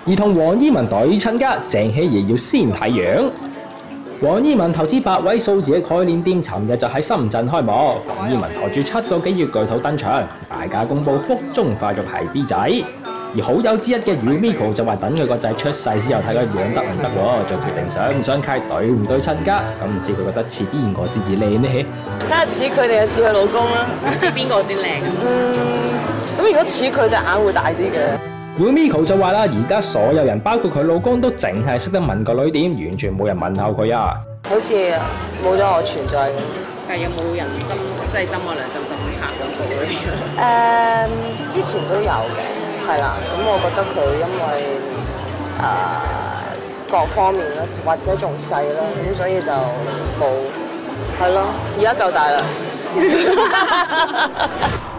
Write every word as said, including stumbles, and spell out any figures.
而同黃依文對親家鄭希怡要先睇樣。黃依文投資八位數字嘅概念店，尋日就喺深圳開幕。黃依文抬住七個幾月巨肚登場，大家公佈腹中發育係 B 仔。而好友之一嘅 Rumiko 就話等佢個仔出世之後睇佢樣得唔得喎，再決定想唔想契對唔對親家。咁唔知佢覺得似邊個先至靚呢？ 睇下似佢哋又似佢老公啦。 似邊個先靚？ 嗯，咁如果似佢隻眼會大啲嘅。 Rumiko 就話啦，而家所有人包括佢老公都淨係識得問個女點，完全冇人問候佢啊。 好似冇咗我存在咁。 但係有冇人針即係針我兩針針下廣告嗰啲？ 誒、嗯，之前都有嘅。係啦，咁我覺得佢因為誒、呃、各方面啦，或者仲細啦，咁所以就冇係咯，而家夠大啦。